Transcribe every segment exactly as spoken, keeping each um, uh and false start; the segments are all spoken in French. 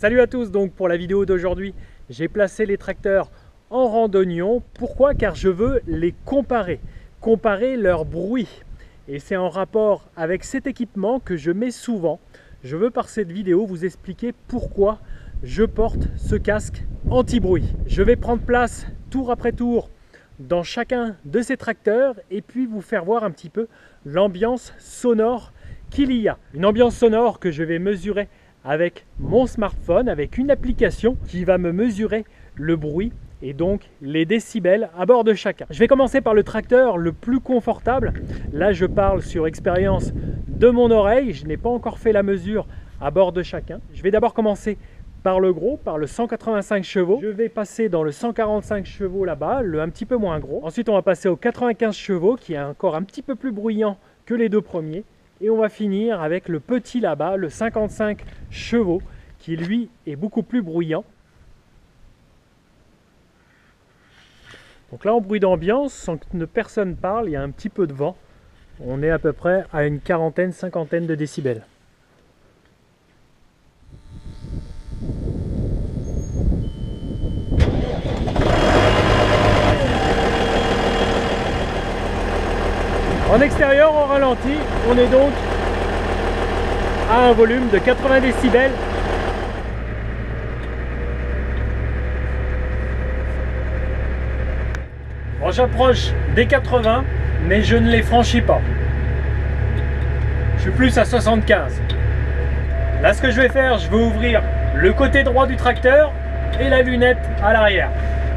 Salut à tous, donc pour la vidéo d'aujourd'hui, j'ai placé les tracteurs en randonnion. Pourquoi? Car je veux les comparer, comparer leur bruit. Et c'est en rapport avec cet équipement que je mets souvent. Je veux par cette vidéo vous expliquer pourquoi je porte ce casque anti-bruit. Je vais prendre place tour après tour dans chacun de ces tracteurs et puis vous faire voir un petit peu l'ambiance sonore qu'il y a. Une ambiance sonore que je vais mesurer avec mon smartphone, avec une application qui va me mesurer le bruit et donc les décibels à bord de chacun. Je vais commencer par le tracteur le plus confortable. Là, je parle sur expérience de mon oreille. Je n'ai pas encore fait la mesure à bord de chacun. Je vais d'abord commencer par le gros, par le cent quatre-vingt-cinq chevaux. Je vais passer dans le cent quarante-cinq chevaux là-bas, le un petit peu moins gros. Ensuite, on va passer au quatre-vingt-quinze chevaux qui est encore un petit peu plus bruyant que les deux premiers. Et on va finir avec le petit là-bas, le cinquante-cinq chevaux, qui lui est beaucoup plus bruyant. Donc là, en bruit d'ambiance, sans que personne parle, il y a un petit peu de vent. On est à peu près à une quarantaine, cinquantaine de décibels. En extérieur, en ralenti, on est donc à un volume de quatre-vingts décibels. Bon, j'approche des quatre-vingts, mais je ne les franchis pas. Je suis plus à soixante-quinze. Là, ce que je vais faire, je vais ouvrir le côté droit du tracteur et la lunette à l'arrière.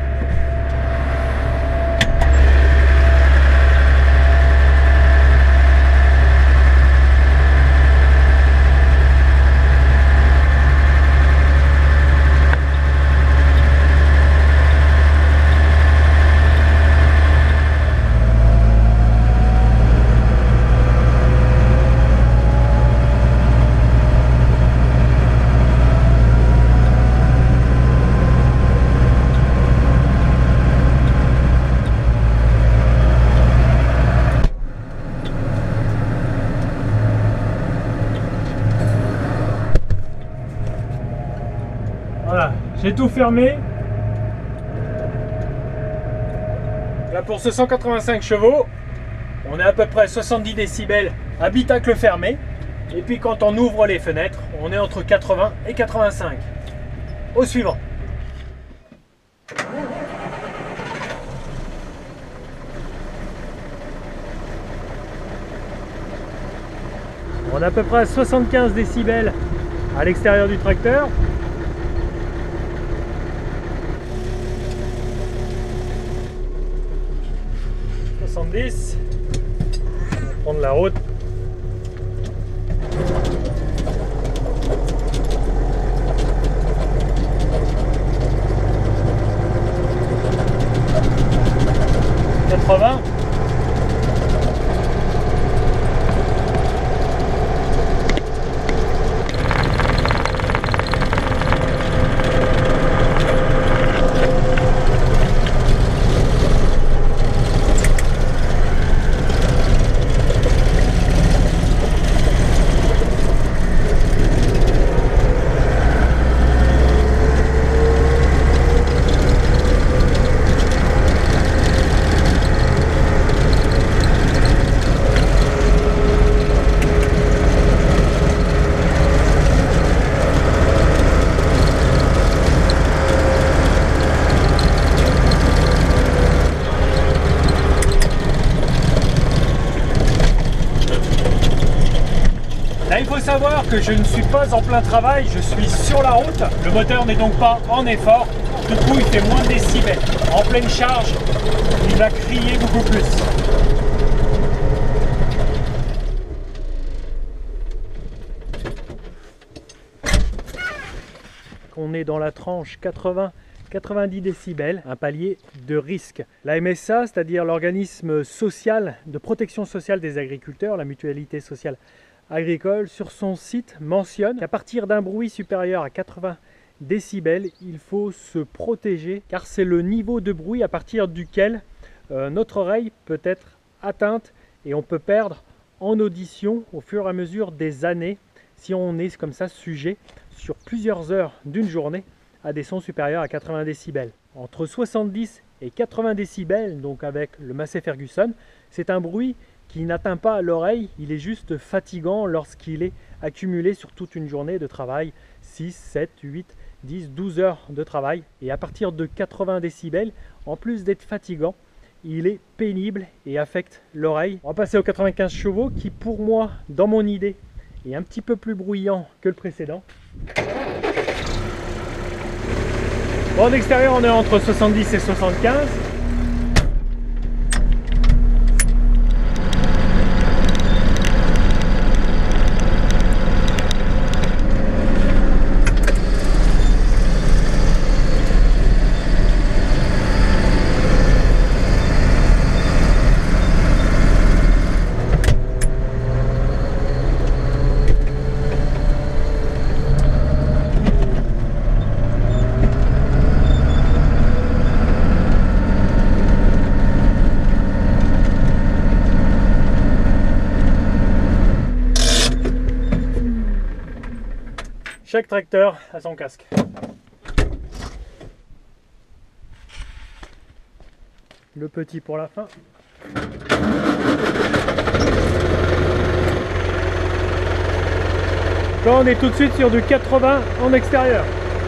Voilà, j'ai tout fermé. Là pour ce cent quatre-vingt-cinq chevaux, on est à peu près soixante-dix décibels habitacle fermé. Et puis quand on ouvre les fenêtres, on est entre quatre-vingts et quatre-vingt-cinq. Au suivant. On est à peu près à soixante-quinze décibels à l'extérieur du tracteur. soixante-dix. On va prendre la route. quatre-vingts. Là, il faut savoir que je ne suis pas en plein travail, je suis sur la route. Le moteur n'est donc pas en effort. Du coup, il fait moins de décibels. En pleine charge, il va crier beaucoup plus. On est dans la tranche quatre-vingts à quatre-vingt-dix décibels, un palier de risque. La M S A, c'est-à-dire l'organisme social de protection sociale des agriculteurs, la mutualité sociale agricole, sur son site mentionne qu'à partir d'un bruit supérieur à quatre-vingts décibels, il faut se protéger car c'est le niveau de bruit à partir duquel euh, notre oreille peut être atteinte et on peut perdre en audition au fur et à mesure des années si on est comme ça sujet sur plusieurs heures d'une journée à des sons supérieurs à quatre-vingts décibels. Entre soixante-dix et quatre-vingts décibels, donc avec le Massey Ferguson, c'est un bruit qui n'atteint pas l'oreille, il est juste fatigant lorsqu'il est accumulé sur toute une journée de travail, six, sept, huit, dix, douze heures de travail. Et à partir de quatre-vingts décibels, en plus d'être fatigant, il est pénible et affecte l'oreille. On va passer au quatre-vingt-quinze chevaux qui, pour moi, dans mon idée, est un petit peu plus bruyant que le précédent. Bon, en extérieur, on est entre soixante-dix et soixante-quinze. Chaque tracteur a son casque. Le petit pour la fin. Là, on est tout de suite sur du quatre-vingts en extérieur.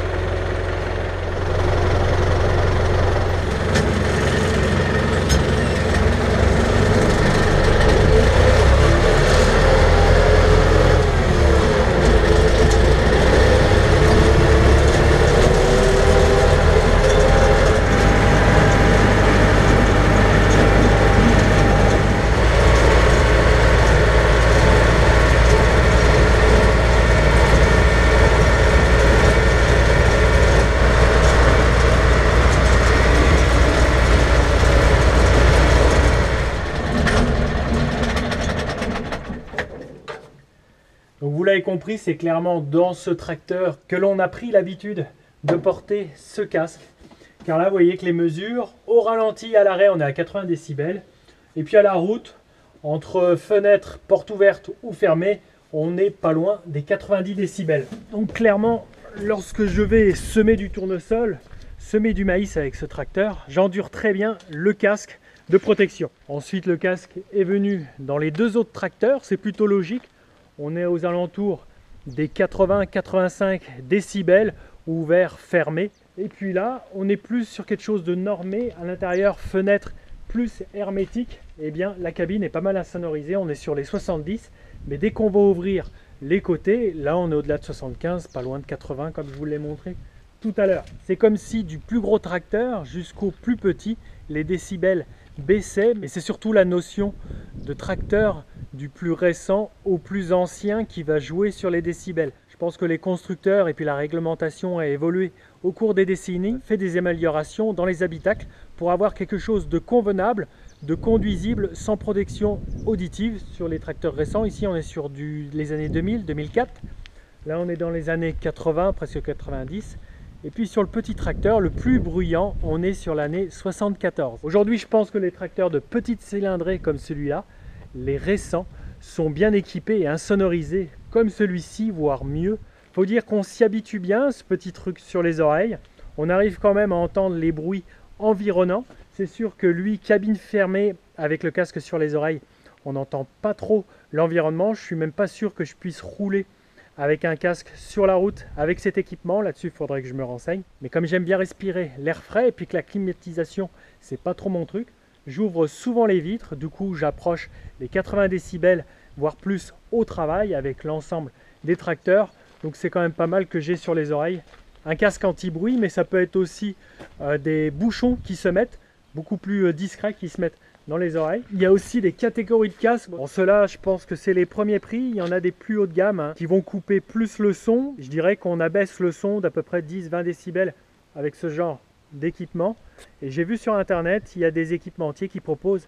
Donc vous l'avez compris, c'est clairement dans ce tracteur que l'on a pris l'habitude de porter ce casque. Car là, vous voyez que les mesures, au ralenti, à l'arrêt, on est à quatre-vingts décibels. Et puis à la route, entre fenêtre, porte ouverte ou fermée, on n'est pas loin des quatre-vingt-dix décibels. Donc clairement, lorsque je vais semer du tournesol, semer du maïs avec ce tracteur, j'endure très bien le casque de protection. Ensuite, le casque est venu dans les deux autres tracteurs, c'est plutôt logique. On est aux alentours des quatre-vingts à quatre-vingt-cinq décibels, ouvert, fermé. Et puis là, on est plus sur quelque chose de normé. À l'intérieur, fenêtre plus hermétique. Eh bien, la cabine est pas mal insonorisée. On est sur les soixante-dix. Mais dès qu'on va ouvrir les côtés, là, on est au-delà de soixante-quinze, pas loin de quatre-vingts, comme je vous l'ai montré tout à l'heure. C'est comme si du plus gros tracteur jusqu'au plus petit, les décibels baissaient. Mais c'est surtout la notion de tracteur du plus récent au plus ancien qui va jouer sur les décibels. Je pense que les constructeurs et puis la réglementation a évolué au cours des décennies, fait des améliorations dans les habitacles pour avoir quelque chose de convenable, de conduisible sans protection auditive sur les tracteurs récents. Ici on est sur du, les années deux mille, deux mille quatre, là on est dans les années quatre-vingts, presque quatre-vingt-dix. Et puis sur le petit tracteur, le plus bruyant, on est sur l'année soixante-quatorze. Aujourd'hui, je pense que les tracteurs de petite cylindrée comme celui-là, les récents, sont bien équipés et insonorisés comme celui-ci, voire mieux. Il faut dire qu'on s'y habitue bien, ce petit truc sur les oreilles. On arrive quand même à entendre les bruits environnants. C'est sûr que lui, cabine fermée avec le casque sur les oreilles, on n'entend pas trop l'environnement. Je ne suis même pas sûr que je puisse rouler avec un casque sur la route avec cet équipement. Là-dessus, il faudrait que je me renseigne. Mais comme j'aime bien respirer l'air frais et puis que la climatisation, c'est pas trop mon truc, j'ouvre souvent les vitres. Du coup, j'approche les quatre-vingts décibels, voire plus au travail avec l'ensemble des tracteurs. Donc c'est quand même pas mal que j'ai sur les oreilles. Un casque anti-bruit, mais ça peut être aussi euh, des bouchons qui se mettent, beaucoup plus euh, discrets, qui se mettent dans les oreilles. Il y a aussi des catégories de casques. Bon, ceux-là, je pense que c'est les premiers prix. Il y en a des plus haut de gamme hein, qui vont couper plus le son. Je dirais qu'on abaisse le son d'à peu près dix à vingt décibels avec ce genre d'équipement. Et j'ai vu sur internet, il y a des équipementiers qui proposent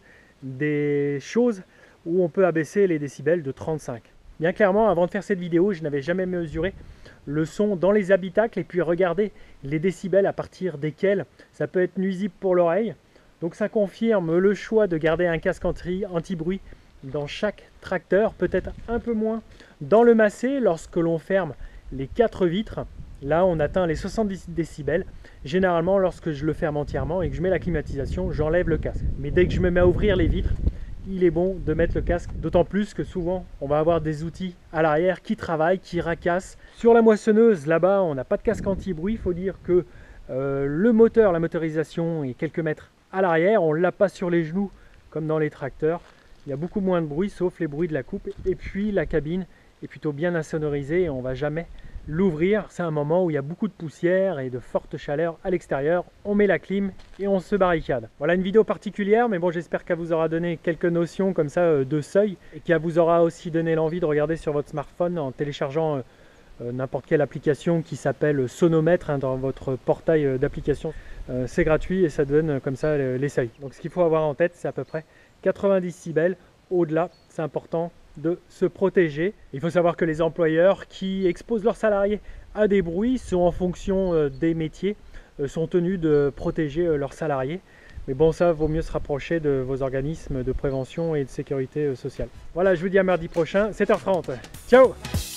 des choses où on peut abaisser les décibels de trente-cinq. Bien clairement, avant de faire cette vidéo, je n'avais jamais mesuré le son dans les habitacles et puis regarder les décibels à partir desquels ça peut être nuisible pour l'oreille. Donc ça confirme le choix de garder un casque anti-bruit dans chaque tracteur, peut-être un peu moins dans le Massey lorsque l'on ferme les quatre vitres. Là, on atteint les soixante-dix décibels. Généralement, lorsque je le ferme entièrement et que je mets la climatisation, j'enlève le casque. Mais dès que je me mets à ouvrir les vitres, il est bon de mettre le casque, d'autant plus que souvent on va avoir des outils à l'arrière qui travaillent, qui racassent. Sur la moissonneuse, là-bas, on n'a pas de casque anti-bruit. Il faut dire que euh, le moteur, la motorisation est quelques mètres à l'arrière. On ne l'a pas sur les genoux comme dans les tracteurs. Il y a beaucoup moins de bruit, sauf les bruits de la coupe. Et puis la cabine est plutôt bien insonorisée et on ne va jamais l'ouvrir. C'est un moment où il y a beaucoup de poussière et de forte chaleur à l'extérieur. On met la clim et on se barricade. Voilà une vidéo particulière, mais bon, j'espère qu'elle vous aura donné quelques notions comme ça de seuil et qu'elle vous aura aussi donné l'envie de regarder sur votre smartphone en téléchargeant euh, n'importe quelle application qui s'appelle Sonomètre hein, dans votre portail d'application. Euh, c'est gratuit et ça donne comme ça les seuils. Donc ce qu'il faut avoir en tête, c'est à peu près quatre-vingts décibels. Au-delà, c'est important de se protéger. Il faut savoir que les employeurs qui exposent leurs salariés à des bruits sont en fonction des métiers, sont tenus de protéger leurs salariés. Mais bon, ça vaut mieux se rapprocher de vos organismes de prévention et de sécurité sociale. Voilà, je vous dis à mardi prochain, sept heures trente. Ciao!